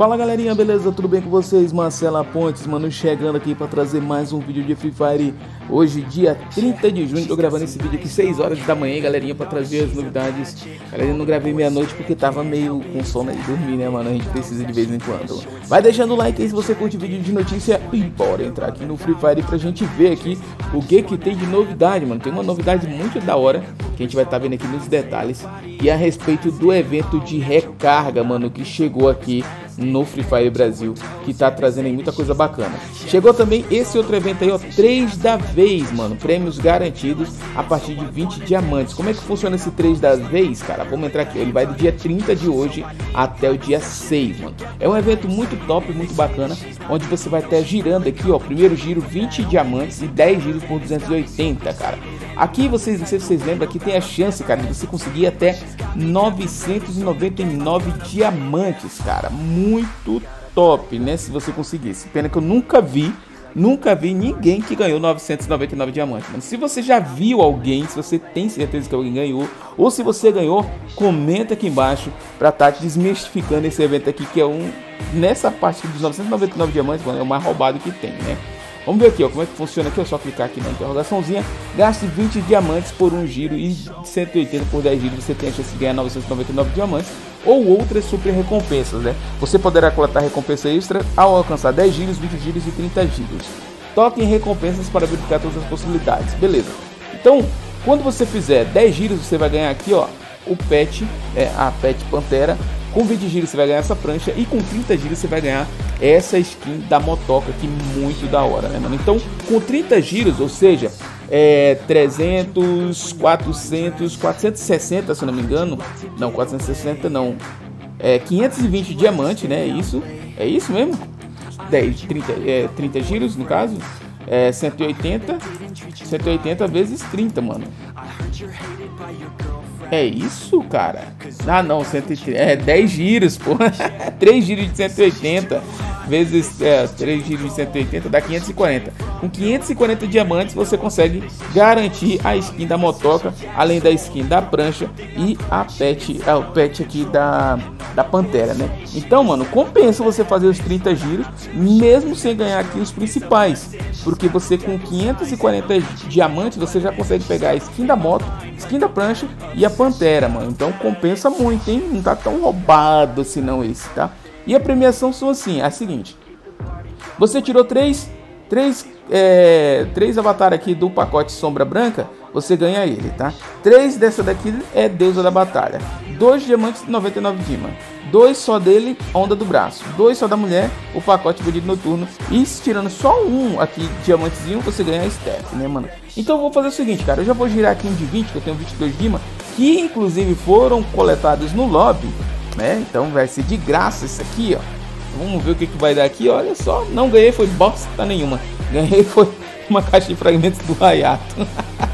Fala galerinha, beleza? Tudo bem com vocês? Marcela Pontes, mano, chegando aqui pra trazer mais um vídeo de Free Fire. Hoje, dia 30 de junho, tô gravando esse vídeo aqui 6 horas da manhã, galerinha, pra trazer as novidades. Galerinha, não gravei meia-noite porque tava meio com sono de dormir, né, mano? A gente precisa de vez em quando. Vai deixando o like aí se você curte vídeo de notícia e bora entrar aqui no Free Fire pra gente ver aqui o que tem de novidade, mano. Tem uma novidade muito da hora que a gente vai estar vendo aqui nos detalhes, e a respeito do evento de recarga, mano, que chegou aqui no Free Fire Brasil, que tá trazendo aí muita coisa bacana. Chegou também esse outro evento aí, ó, 3 da vez, mano, prêmios garantidos a partir de 20 diamantes. Como é que funciona esse 3 da vez, cara? Vamos entrar aqui, ele vai do dia 30 de hoje até o dia 6, mano. É um evento muito top, muito bacana, onde você vai estar girando aqui, ó, primeiro giro 20 diamantes e 10 giros por 280, cara. Aqui vocês, não sei se vocês lembram, aqui tem a chance, cara, de você conseguir até 999 diamantes, cara. Muito top, né? Se você conseguisse. Pena que eu nunca vi ninguém que ganhou 999 diamantes. Mas se você já viu alguém, se você tem certeza que alguém ganhou, ou se você ganhou, comenta aqui embaixo pra estar desmistificando esse evento aqui, que é nessa parte dos 999 diamantes, mano, é o mais roubado que tem, né? Vamos ver aqui, ó, como é que funciona aqui. É só clicar aqui na interrogaçãozinha. Gaste 20 diamantes por um giro e 180 por 10 giros. Você tem a chance de ganhar 999 diamantes ou outras super recompensas, né? Você poderá coletar recompensa extra ao alcançar 10 giros, 20 giros e 30 giros. Toque em recompensas para verificar todas as possibilidades. Beleza. Então, quando você fizer 10 giros, você vai ganhar aqui, ó, o pet, a pet Pantera. Com 20 giros você vai ganhar essa prancha e com 30 giros você vai ganhar essa skin da motoca aqui, muito da hora, né, mano? Então, com 30 giros, ou seja, 300, 400, 460, se eu não me engano. Não, 460 não. 520 diamantes, né? É isso mesmo? 30 giros, no caso. 180 vezes 30, mano. É isso, cara? Ah, não, 10 giros, pô. 3 giros de 180 vezes 3 giros de 180 dá 540. Com 540 diamantes você consegue garantir a skin da motoca, além da skin da prancha e o pet aqui da Pantera, né? Então, mano, compensa você fazer os 30 giros, mesmo sem ganhar aqui os principais, porque você com 540 diamantes você já consegue pegar a skin da moto, skin da prancha e a Pantera, mano. Então compensa muito, hein? Não tá tão roubado assim não esse, tá? E a premiação são assim, a seguinte: você tirou 3 avatares aqui do pacote Sombra Branca, você ganha ele, tá? 3 dessa daqui é Deusa da Batalha, 2 diamantes 99 Dima, 2 só dele, Onda do Braço, 2 só da mulher, o pacote Bandido Noturno, e tirando só um aqui, diamantezinho, você ganha a Steph, né, mano? Então eu vou fazer o seguinte, cara, eu já vou girar aqui um de 20, que eu tenho 22 Dima, que inclusive foram coletados no lobby, né? Então vai ser de graça isso aqui, ó. Vamos ver o que vai dar aqui. Olha só, não ganhei foi bosta nenhuma. Ganhei foi uma caixa de fragmentos do Hayato.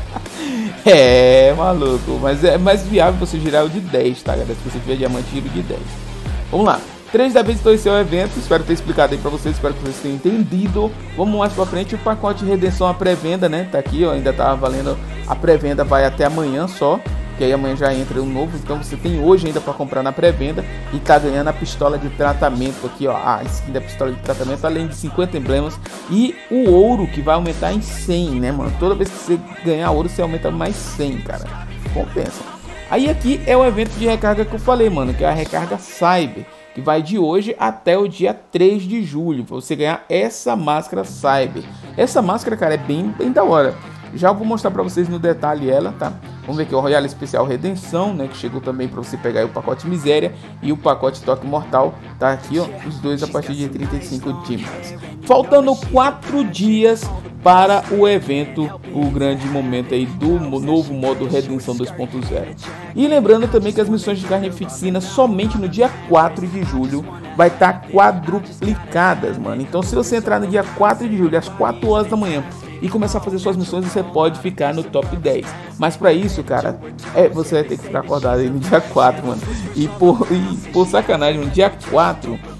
Maluco, mas é mais viável você girar o de 10, tá, galera? Se você tiver diamante, giro de 10. Vamos lá. 3 da vez, então esse é o evento. Espero ter explicado aí pra vocês, espero que vocês tenham entendido. Vamos mais pra frente, o pacote de redenção, a pré-venda, né? Tá aqui, ó, ainda tá valendo. A pré-venda vai até amanhã só, que aí amanhã já entra um novo. Então você tem hoje ainda para comprar na pré-venda e tá ganhando a pistola de tratamento aqui, ó, a skin da pistola de tratamento, além de 50 emblemas e o ouro que vai aumentar em 100, né, mano? Toda vez que você ganhar ouro você aumenta mais 100, cara. Compensa. Aí aqui é o evento de recarga que eu falei, mano, que é a recarga Cyber, que vai de hoje até o dia 3 de julho, pra você ganhar essa máscara Cyber. Essa máscara, cara, é bem da hora. Já vou mostrar pra vocês no detalhe ela, tá? Vamos ver aqui o Royale Especial Redenção, né? Que chegou também pra você pegar aí o pacote Miséria e o pacote Toque Mortal. Tá aqui, ó, os dois a partir de 35 dimas. Faltando 4 dias para o evento, o grande momento aí do novo modo Redenção 2.0. E lembrando também que as missões de carnificina somente no dia 4 de julho vai estar quadruplicadas, mano. Então se você entrar no dia 4 de julho às 4 horas da manhã e começar a fazer suas missões, você pode ficar no top 10. Mas pra isso, cara, você vai ter que ficar acordado aí no dia 4, mano. E por sacanagem, no dia 4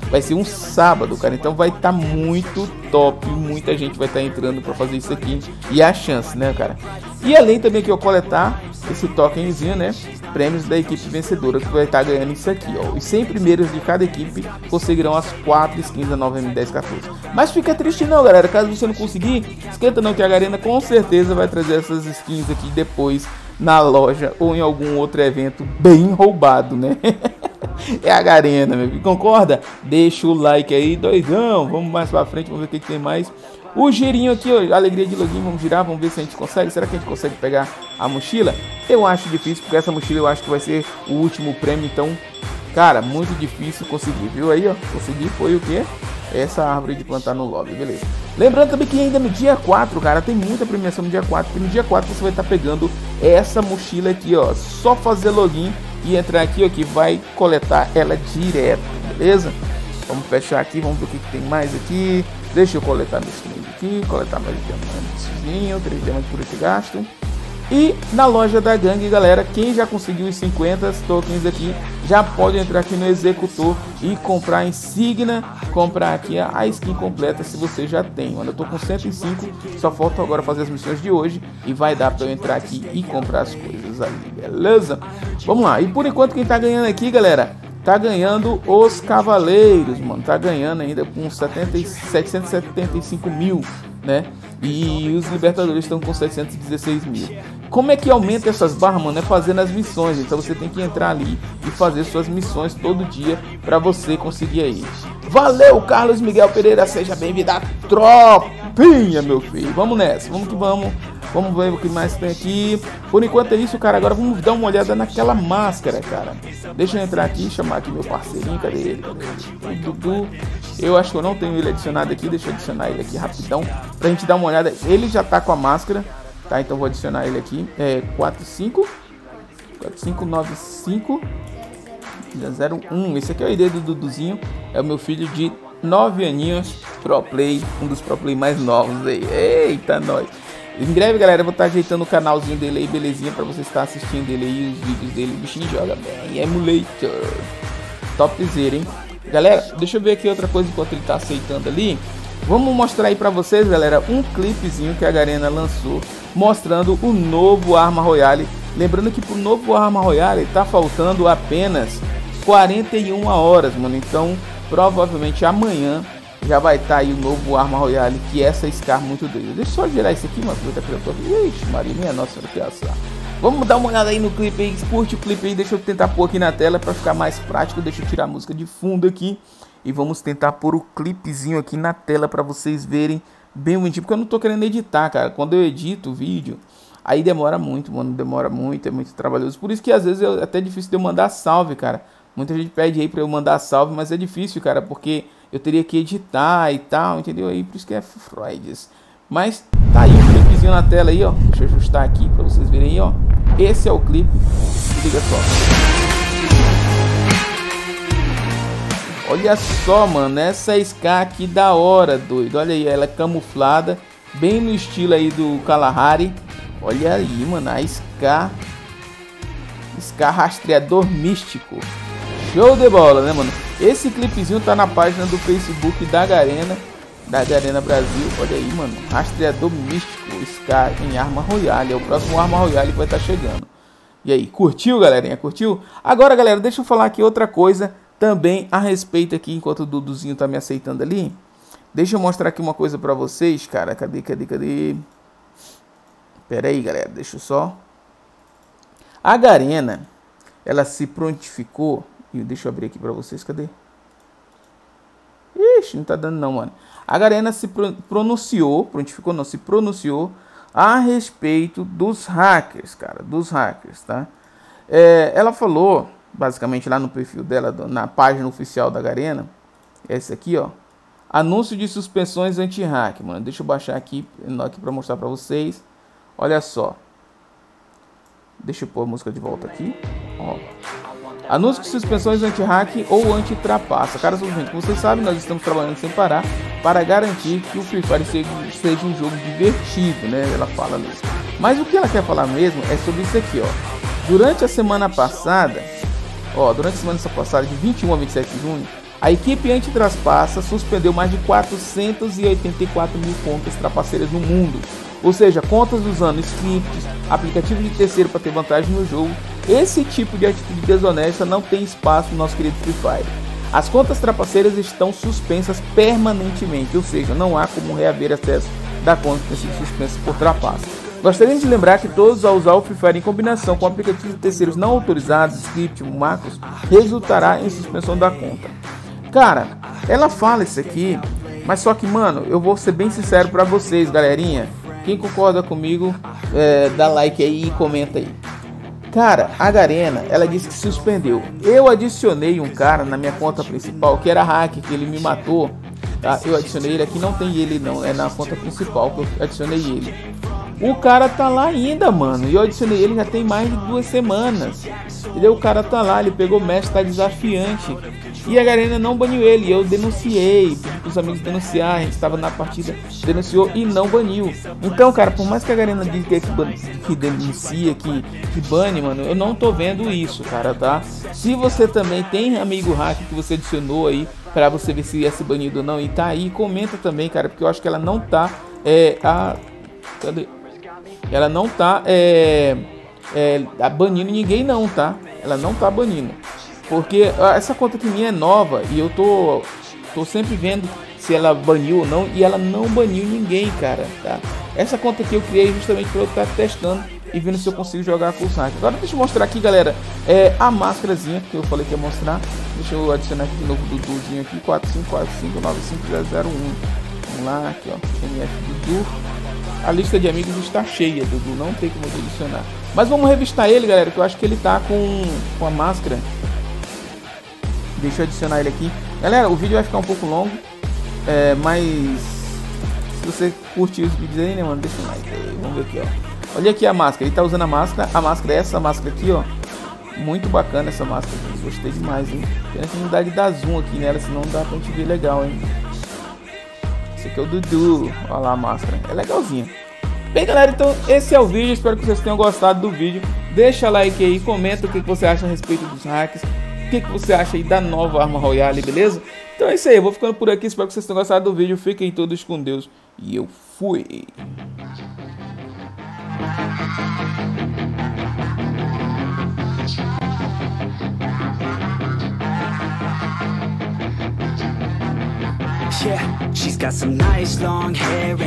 vai ser um sábado, cara. Então vai estar muito top, muita gente vai estar entrando para fazer isso aqui. E a chance, né, cara? E além também que eu coletar esse tokenzinho, né? Prêmios da equipe vencedora, que vai estar ganhando isso aqui, ó. Os 100 primeiros de cada equipe conseguirão as 4 skins da nova M1014. Mas fica triste não, galera. Caso você não conseguir, esquenta não, que a Garena com certeza vai trazer essas skins aqui depois na loja ou em algum outro evento bem roubado, né? É a Garena, meu filho. Concorda? Deixa o like aí, doidão. Vamos mais pra frente, vamos ver o que tem mais. O girinho aqui, ó, alegria de login, vamos girar, vamos ver se a gente consegue. Será que a gente consegue pegar a mochila? Eu acho difícil, porque essa mochila eu acho que vai ser o último prêmio, então, cara, muito difícil conseguir, viu aí, ó, consegui, foi o quê? Essa árvore de plantar no lobby, beleza. Lembrando também que ainda no dia 4, cara, tem muita premiação no dia 4, porque no dia 4 você vai estar pegando essa mochila aqui, ó, só fazer login e entrar aqui, ó, que vai coletar ela direto, beleza? Vamos fechar aqui, vamos ver o que tem mais aqui. Deixa eu coletar meus clientes aqui, coletar mais diamantezinho, 3 diamantes por esse gasto. E na loja da gangue, galera, quem já conseguiu os 50 tokens aqui, já pode entrar aqui no executor e comprar a insígnia, comprar aqui a skin completa se você já tem. Mano, eu tô com 105, só falta agora fazer as missões de hoje e vai dar pra eu entrar aqui e comprar as coisas ali, beleza? Vamos lá, e por enquanto quem tá ganhando aqui, galera, tá ganhando os cavaleiros, mano. Tá ganhando ainda com 775 mil, né? E os libertadores estão com 716 mil. Como é que aumenta essas barras, mano? É fazendo as missões. Então você tem que entrar ali e fazer suas missões todo dia para você conseguir aí. Valeu, Carlos Miguel Pereira. Seja bem-vindo à tropinha, meu filho. Vamos nessa, vamos que vamos. Vamos ver o que mais tem aqui. Por enquanto é isso, cara. Agora vamos dar uma olhada naquela máscara, cara. Deixa eu entrar aqui e chamar aqui meu parceirinho. Cadê ele? O Dudu. Eu acho que eu não tenho ele adicionado aqui. Deixa eu adicionar ele aqui rapidão pra gente dar uma olhada. Ele já tá com a máscara, tá? Então vou adicionar ele aqui. 4595 01. Esse aqui é o ID do Duduzinho. É o meu filho de 9 aninhos. Pro play. Um dos pro play mais novos aí. Eita, nós. Em breve, galera, eu vou estar ajeitando o canalzinho dele aí, belezinha, pra você estar assistindo ele aí, os vídeos dele. O bichinho joga bem, emulator. Topzera, hein? Galera, deixa eu ver aqui outra coisa enquanto ele tá aceitando ali. Vamos mostrar aí pra vocês, galera, um clipezinho que a Garena lançou, mostrando o novo Arma Royale. Lembrando que pro novo Arma Royale tá faltando apenas 41 horas, mano. Então, provavelmente amanhã já vai estar aí o novo Arma Royale, que é essa Scar muito doida. Deixa eu só girar isso aqui, mano. Ixi, Maria, minha nossa, que assar. Vamos dar uma olhada aí no clipe aí, curte o clipe aí. Deixa eu tentar pôr aqui na tela para ficar mais prático. Deixa eu tirar a música de fundo aqui. E vamos tentar pôr o clipezinho aqui na tela para vocês verem bem bonitinho. Porque eu não tô querendo editar, cara. Quando eu edito o vídeo, aí demora muito, mano. Demora muito, é muito trabalhoso. Por isso que às vezes é até difícil de eu mandar salve, cara. Muita gente pede aí para eu mandar salve, mas é difícil, cara, porque eu teria que editar e tal, entendeu? Aí por isso que é Freudes. Mas tá aí o clipezinho na tela aí, ó. Deixa eu ajustar aqui pra vocês verem aí, ó. Esse é o clipe. Liga só. Olha só, mano. Essa Scar aqui da hora, doido. Olha aí, ela é camuflada. Bem no estilo aí do Kalahari. Olha aí, mano. A Scar rastreador místico. Show de bola, né, mano? Esse clipezinho tá na página do Facebook da Garena Brasil. Olha aí, mano. Rastreador místico, Scar em Arma Royale. É o próximo Arma Royale que vai estar chegando. E aí, curtiu, galerinha? Curtiu? Agora, galera, deixa eu falar aqui outra coisa também a respeito aqui, enquanto o Duduzinho tá me aceitando ali. Deixa eu mostrar aqui uma coisa pra vocês, cara. Cadê? Pera aí, galera. Deixa eu só... A Garena, ela se prontificou... Deixa eu abrir aqui pra vocês, cadê? Ixi, não tá dando não, mano. A Garena se pronunciou a respeito dos hackers, cara, tá? Ela falou, basicamente lá no perfil dela, na página oficial da Garena, esse aqui, ó, anúncio de suspensões anti-hack, mano. Deixa eu baixar aqui pra mostrar pra vocês. Olha só. Deixa eu pôr a música de volta aqui, ó. Anúncio de suspensões anti-hack ou anti-trapaça. Cara, gente, como vocês sabem, nós estamos trabalhando sem parar para garantir que o Free Fire seja um jogo divertido, né? Ela fala ali. Mas o que ela quer falar mesmo é sobre isso aqui, ó. Durante a semana passada, de 21 a 27 de junho, A equipe anti-trapaça suspendeu mais de 484 mil contas trapaceiras no mundo. Ou seja, contas usando scripts, aplicativos de terceiro para ter vantagem no jogo. Esse tipo de atitude desonesta não tem espaço no nosso querido Free Fire. As contas trapaceiras estão suspensas permanentemente, ou seja, não há como reaver acesso da conta que tem sido suspensa por trapaça. Gostaria de lembrar que todos ao usar o Free Fire em combinação com aplicativos de terceiros não autorizados, script, macros, resultará em suspensão da conta. Cara, ela fala isso aqui, mas só que, mano, eu vou ser bem sincero pra vocês, galerinha. Quem concorda comigo, dá like aí e comenta aí. Cara, a Garena, ela disse que suspendeu. Eu adicionei um cara na minha conta principal, que era hack, que ele me matou. Tá? Eu adicionei ele aqui, não tem ele não, é na conta principal que eu adicionei ele. O cara tá lá ainda, mano. E eu adicionei ele já tem mais de 2 semanas. Entendeu? O cara tá lá, ele pegou mestre, tá desafiante. E a Garena não baniu ele. Eu denunciei, pedi pros amigos denunciar. A gente estava na partida, denunciou e não baniu. Então, cara, por mais que a Garena diga que denuncia, que bane, mano, eu não tô vendo isso, cara, tá? Se você também tem amigo hack que você adicionou aí, pra você ver se ia ser banido ou não, e tá aí, comenta também, cara, porque eu acho que ela não tá. Cadê? Ela não tá banindo ninguém não, tá? Ela não tá banindo. Porque essa conta aqui minha é nova e eu tô sempre vendo se ela baniu ou não, e ela não baniu ninguém, cara, tá? Essa conta aqui eu criei justamente para eu estar testando e vendo se eu consigo jogar com os hacks. Agora deixa eu mostrar aqui, galera, a máscarazinha que eu falei que ia mostrar. Deixa eu adicionar aqui de novo o Duduzinho aqui, 4545955001. Vamos lá, aqui ó, MF Dudu. A lista de amigos está cheia, Dudu, não tem como adicionar. Mas vamos revistar ele, galera, que eu acho que ele tá com a máscara. Deixa eu adicionar ele aqui. Galera, o vídeo vai ficar um pouco longo, mas se você curtiu os vídeos aí, né, mano, deixa um like aí. Vamos ver aqui, ó. Olha aqui a máscara, ele tá usando a máscara é essa máscara aqui, ó. Muito bacana essa máscara aqui, gostei demais, hein. Pena que não dá de dar zoom aqui nela, senão dá pra gente ver legal, hein. Esse aqui é o Dudu, olha lá a máscara, é legalzinha. Bem, galera, então esse é o vídeo, espero que vocês tenham gostado do vídeo. Deixa like aí, comenta o que você acha a respeito dos hacks, o que você acha aí da nova arma Royale, beleza? Então é isso aí, eu vou ficando por aqui, espero que vocês tenham gostado do vídeo, fiquem todos com Deus e eu fui! Yeah, she's got some nice long hair.